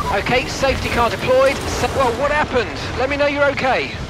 Okay, safety car deployed. Well, what happened? Let me know you're okay.